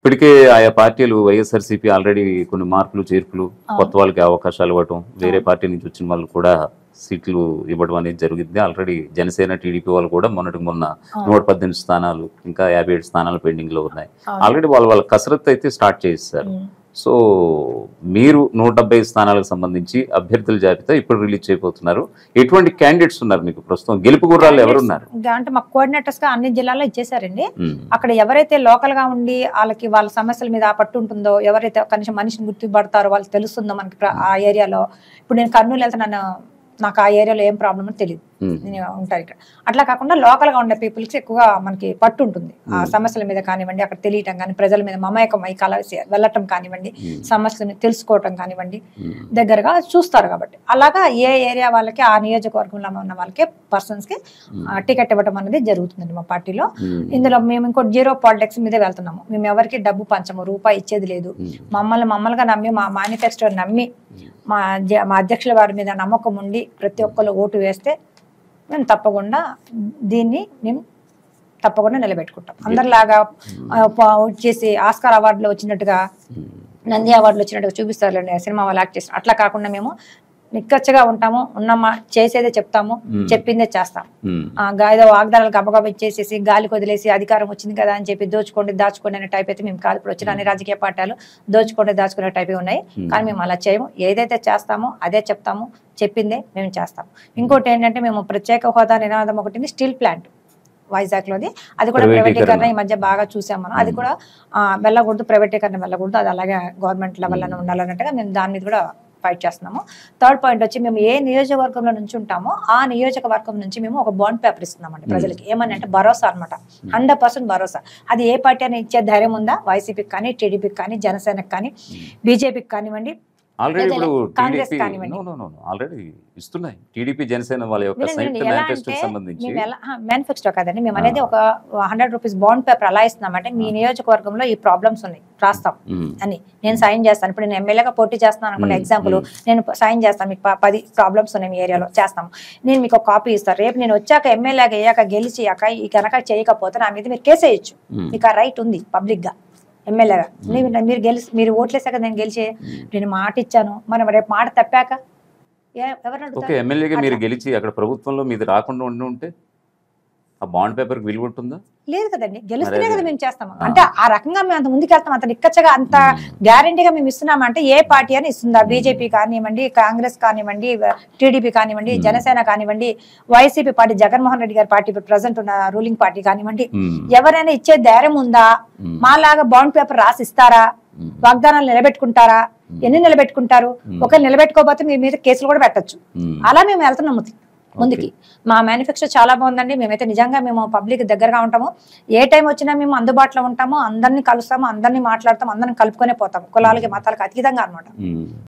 ఇప్పటికే ఆయా పార్టీలు వైఎస్ఆర్సీపీ ఆల్రెడీ కొన్ని మార్పులు చేర్పులు కొత్త వాళ్ళకి అవకాశాలు ఇవ్వటం, వేరే పార్టీ నుంచి వచ్చిన వాళ్ళు కూడా సీట్లు ఇవ్వడం అనేది జరిగింది. ఆల్రెడీ జనసేన టీడీపీ వాళ్ళు కూడా మొన్నటికి మొన్న 118 స్థానాలు ఇంకా 57 స్థానాలు పెండింగ్ లో ఉన్నాయి. ఆల్రెడీ వాళ్ళ కసరత్తు అయితే స్టార్ట్ చేస్తారు. సో మీరు 170 స్థానాలకు సంబంధించి అభ్యర్థుల జాబితా ఇప్పుడు రిలీజ్ చేయబోతున్నారు. ఎటువంటి క్యాండిడేట్స్ ఉన్నారు మీకు ప్రస్తుతం? గెలుపు గుర్రాలు ఎవరున్నారు అంటే మాకు కోఆర్డినేటర్స్ గా అన్ని జిల్లాల్లో ఇచ్చేసారండి. అక్కడ ఎవరైతే లోకల్ గా ఉండి వాళ్ళ సమస్యల మీద పట్టు ఉంటుందో, ఎవరైతే కనీసం మనిషిని గుర్తుపడతారో వాళ్ళకి తెలుస్తుందో మనకి ఆ ఏరియాలో. ఇప్పుడు నేను కర్నూలు వెళ్తే నాకు ఆ ఏరియాలో ఏం ప్రాబ్లం అని తెలియదు, నేను ఉంటాను ఇక్కడ. అట్లా కాకుండా లోకల్ గా ఉండే పీపుల్స్ ఎక్కువగా మనకి పట్టు ఉంటుంది ఆ సమస్యల మీద కానివ్వండి, అక్కడ తెలియటం కానీ, ప్రజల మీద మమేకమై కలిసి వెళ్ళటం కానివ్వండి, సమస్యలను తెలుసుకోవటం కానివ్వండి, దగ్గరగా చూస్తారు. కాబట్టి అలాగా ఏ ఏరియా వాళ్ళకి ఆ నియోజకవర్గంలో ఉన్న వాళ్ళకి పర్సన్స్ కి టికెట్ ఇవ్వడం అనేది జరుగుతుందండి మా పార్టీలో. ఇందులో మేము ఇంకోటి జీరో పాలిటిక్స్ మీదే వెళ్తున్నాము. మేము ఎవరికి డబ్బు పంచము, రూపాయి ఇచ్చేది లేదు. మమ్మల్నిగా నమ్మి, మా మేనిఫెస్టో నమ్మి, మా అధ్యక్షుల వారి మీద నమ్మకం ఉండి ప్రతి ఒక్కరు ఓటు వేస్తే మేము తప్పకుండా నిలబెట్టుకుంటాం. అందరిలాగా వచ్చేసి ఆస్కార్ అవార్డులో వచ్చినట్టుగా, నంది అవార్డులో వచ్చినట్టుగా చూపిస్తారు సినిమా వాళ్ళు యాక్ట్ చేస్తారు. అట్లా కాకుండా మేము నిక్కచ్చగా ఉంటాము, ఉన్నమా చేసేదే చెప్తాము, చెప్పిందే చేస్తాం. ఏదో వాగ్దానాలు గబగబ ఇచ్చేసేసి గాలికి వదిలేసి అధికారం వచ్చింది కదా అని చెప్పి దాచుకోండి అనే టైప్ అయితే మేము కాదు. ఇప్పుడు వచ్చిన అన్ని రాజకీయ పార్టీలు దాచుకునే టైప్ ఉన్నాయి. కానీ మేము అలా చేయము. ఏదైతే చేస్తామో అదే చెప్తాము, చెప్పిందే మేము చేస్తాము. ఇంకోటి ఏంటంటే మేము ప్రత్యేక హోదా నినాదం ఒకటి స్టీల్ ప్లాంట్ వైజాగ్ లోది, అది కూడా ప్రైవేటీకరణ ఈ మధ్య బాగా చూసాం మనం. అది కూడా వెళ్ళకూడదు, ప్రైవేటీకరణ వెళ్ళకూడదు, అది అలాగే గవర్నమెంట్ లెవెల్లోనే ఉండాలన్నట్టుగా మేము దాని మీద కూడా ఫైట్ చేస్తున్నాము. థర్డ్ పాయింట్ వచ్చి మేము ఏ నియోజకవర్గంలో నుంచి ఉంటామో ఆ నియోజకవర్గం నుంచి మేము ఒక బాండ్ పేపర్ ఇస్తున్నామండి ప్రజలకి. ఏమని అంటే భరోసా అనమాట, 100% భరోసా. అది ఏ పార్టీ అని ఇచ్చే ధైర్యం ఉందా? వైసీపీకి కానీ, టీడీపీకి కానీ, జనసేనకి కానీ, బీజేపీకి కానివ్వండి, కాంగ్రెస్ కానివ్వండి. మేనిఫెస్టో కాదండి, మేము అనేది ఒక 100 రూపీస్ బాండ్ పేపర్ అలా ఇస్తున్నామంటే మీ నియోజకవర్గంలో ఈ ప్రాబ్లమ్స్ ఉన్నాయి రాస్తాం అని నేను సైన్ చేస్తాను. ఇప్పుడు నేను ఎమ్మెల్యేగా పోటీ చేస్తున్నాను అనుకున్న ఎగ్జాంపుల్, నేను సైన్ చేస్తాను. మీకు 10 ప్రాబ్లమ్స్ ఉన్నాయి మీ ఏరియాలో, చేస్తాము. నేను మీకు ఒక కాపీ ఇస్తాను. రేపు నేను వచ్చాక ఎమ్మెల్యేగా అయ్యాక గెలిచియాక ఈ కనుక చేయకపోతే నా మీద మీరు కేసు వేయచ్చు. మీకు ఆ రైట్ ఉంది పబ్లిక్ గా. ఎమ్మెల్యేగా మీరు ఓట్లేసాక నేను గెలిచే, నేను మాట ఇచ్చాను, మనం రేపు మాట తప్పాక ఎమ్మెల్యేగా మీరు గెలిచి అక్కడ ప్రభుత్వంలో మీది రాకుండా ఉంటే ఆ బాండ్ పేపర్ విలువ ఉంటుందా? లేదు కదండి, గెలుస్తూనే కదా మేము చేస్తాము. అంటే ఆ రకంగా మేము అంత ముందుకు వెళ్తాం, అంత నిక్కచ్చగా అంత గ్యారంటీగా మేము ఇస్తున్నామంటే ఏ పార్టీ అని ఇస్తుందా? బీజేపీ కానివ్వండి, కాంగ్రెస్ కానివ్వండి, టీడీపీ కానివ్వండి, జనసేన కానివ్వండి, వైసీపీ పార్టీ జగన్మోహన్ రెడ్డి గారి పార్టీ ప్రజెంట్ ఉన్న రూలింగ్ పార్టీ కానివ్వండి, ఎవరైనా ఇచ్చే ధైర్యం ఉందా? మాలాగా బాండ్ పేపర్ రాసిస్తారా? వాగ్దానాలు నిలబెట్టుకుంటారా? ఎన్ని నిలబెట్టుకుంటారు? ఒకరు నిలబెట్టుకోకపోతే మీ మీద కేసులు కూడా పెట్టచ్చు. అలా మేము వెళ్తున్నాము ముందుకి. మా మేనిఫెస్టో చాలా బాగుందండి. మేమైతే నిజంగా మేము పబ్లిక్ దగ్గరగా ఉంటాము. ఏ టైం వచ్చినా మేము అందుబాటులో ఉంటాము, అందరినీ కలుస్తాము, అందరినీ మాట్లాడతాము, అందరిని కలుపుకొనే పోతాము. కులాలకి మతాలకు అతీతంగా అనమాట.